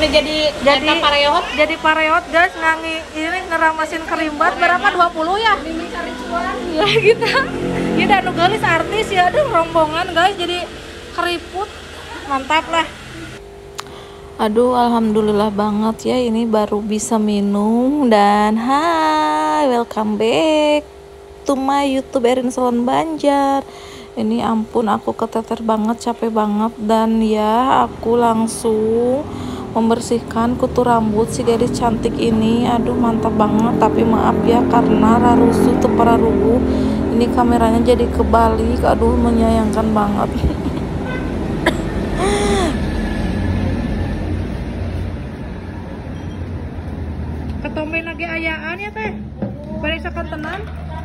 Udah jadi pareot. Jadi pareot guys, ini ngeramasin kerimbat berapa 20 ya? Ya kita. Ya dan gelis artis ya, aduh rombongan guys jadi keriput. Mantap lah. Aduh, alhamdulillah banget ya, ini baru bisa minum. Dan hai, welcome back to my YouTube Erin Salon Banjar. Ini ampun, aku keteter banget, capek banget. Dan ya, aku langsung membersihkan kutu rambut si gadis cantik ini. Aduh, mantap banget. Tapi maaf ya, karena rarusu tepararugu, ini kameranya jadi kebalik. Aduh, menyayangkan banget. Ketombe lagi ayaan ya teh. Balik sakantenan.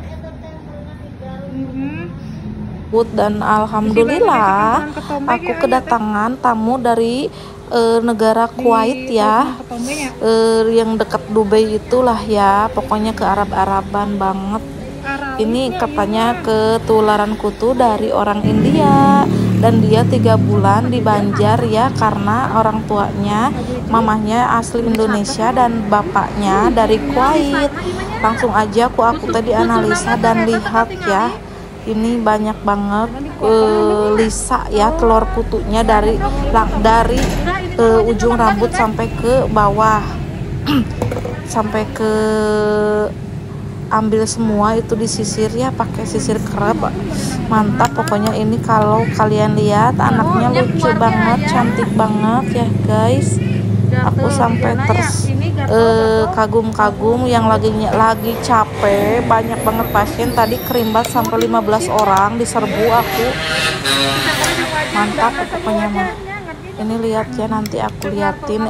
Dan alhamdulillah aku kedatangan tamu dari negara Kuwait ya, yang dekat Dubai itulah ya, pokoknya ke Arab-Araban banget. Ini katanya ketularan kutu dari orang India, dan dia 3 bulan di Banjar ya, karena orang tuanya, mamahnya asli Indonesia dan bapaknya dari Kuwait. Langsung aja aku tadi analisa dan lihat ya, ini banyak banget lisa ya, telur kutunya dari ujung rambut sampai ke bawah. Sampai ke ambil semua itu disisir ya, pakai sisir kerap. Mantap pokoknya. Ini kalau kalian lihat, anaknya lucu banget, cantik banget ya guys. Aku sampai kagum-kagum, yang lagi capek, banyak banget pasien tadi, kerimbat sampai 15 orang diserbu aku. Mantap pokoknya mah. Ini lihat ya, nanti aku liatin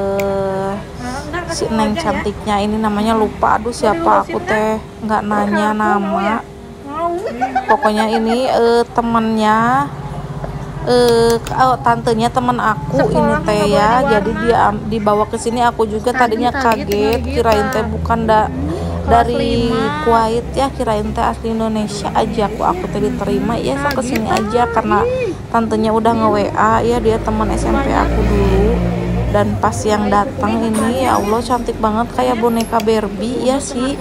si Neng cantiknya ini, namanya lupa, aduh siapa, aku teh nggak nanya nama. Pokoknya ini temennya, tantenya temen aku ini teh ya, jadi dia dibawa ke sini. Aku juga tadinya kaget, kirain teh bukan dari Kuwait ya, kirain teh asli Indonesia aja. Aku teh diterima ya, so kesini aja karena tantenya udah nge-WA ya, dia teman SMP aku dulu. Dan pas yang datang ini, ya Allah cantik banget, kayak boneka Barbie ya sih,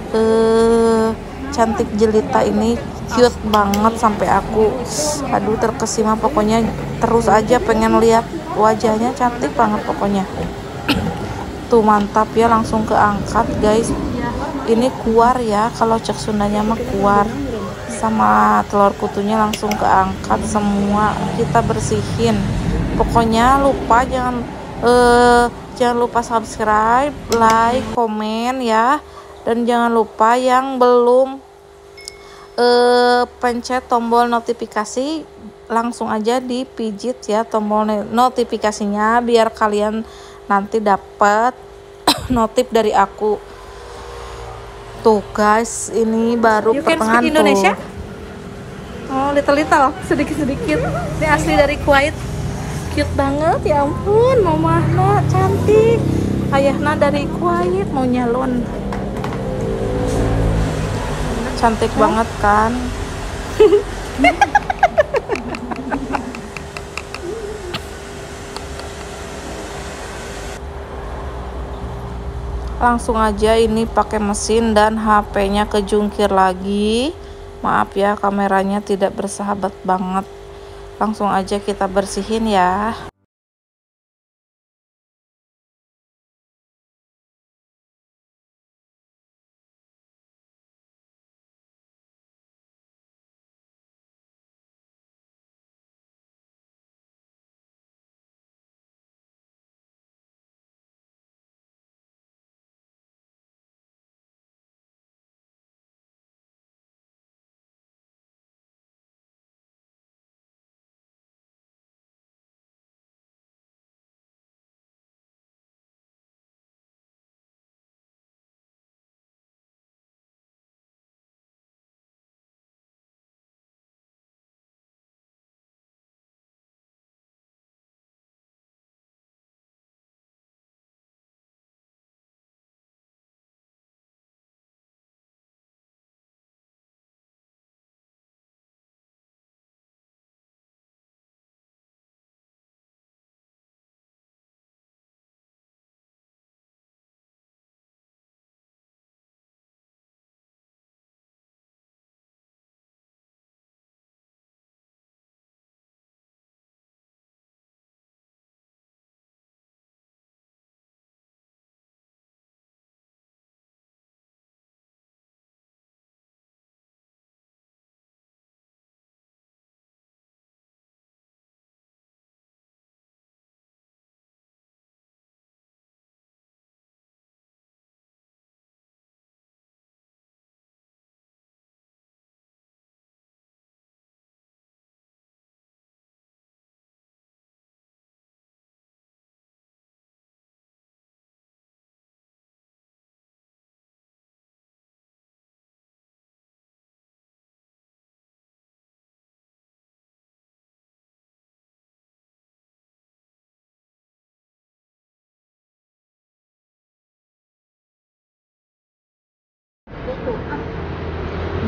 cantik jelita ini, cute banget sampai aku aduh terkesima. Pokoknya terus aja pengen lihat wajahnya, cantik banget pokoknya. Tuh mantap ya, langsung keangkat guys. Ini kuar ya, kalau cek Sundanya mah kuar. Sama telur kutunya langsung keangkat semua, kita bersihin. Pokoknya jangan lupa subscribe, like, komen ya, dan jangan lupa yang belum pencet tombol notifikasi, langsung aja dipijit ya tombol notifikasinya, biar kalian nanti dapat notif dari aku. Tuh guys, ini baru pertengahan Indonesia. tuh. Oh, little sedikit-sedikit. Ini asli dari Kuwait. Cute banget ya ampun, mamahna cantik. Ayahna dari Kuwait, mau nyalon. Cantik banget kan. Langsung aja ini pakai mesin dan HP-nya kejungkir lagi. Maaf ya, kameranya tidak bersahabat banget. Langsung aja kita bersihin ya.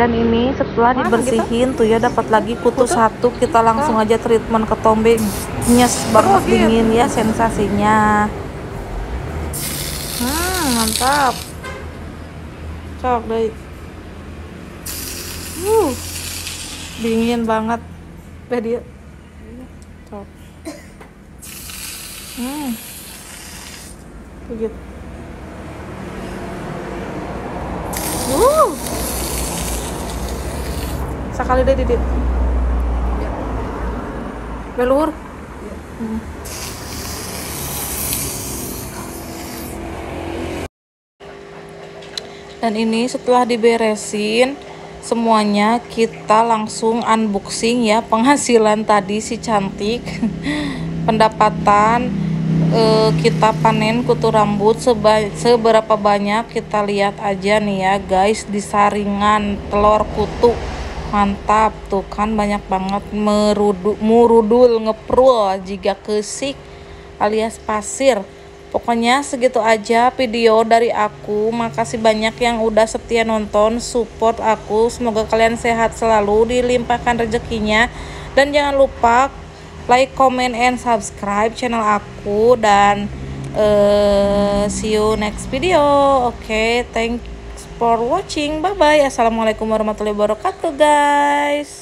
Dan ini setelah dibersihin tuh ya dapat lagi kutu satu, kita langsung aja treatment ke tombeng. Nyes banget dingin ya sensasinya. Mantap. Cok deh. Dingin banget. Dia. Cok. Begitu. Sekali deh Didit. Belur. Dan ini setelah diberesin semuanya, kita langsung unboxing ya penghasilan tadi si cantik. Pendapatan kita panen kutu rambut seberapa banyak, kita lihat aja nih ya guys, di saringan telur kutu. Mantap tuh kan, banyak banget murudul ngeprul jika kesik alias pasir. Pokoknya segitu aja video dari aku. Makasih banyak yang udah setia nonton, support aku. Semoga kalian sehat selalu, dilimpahkan rezekinya. Dan jangan lupa like, comment, and subscribe channel aku. Dan see you next video. Oke, thanks for watching. Bye bye. Assalamualaikum warahmatullahi wabarakatuh guys.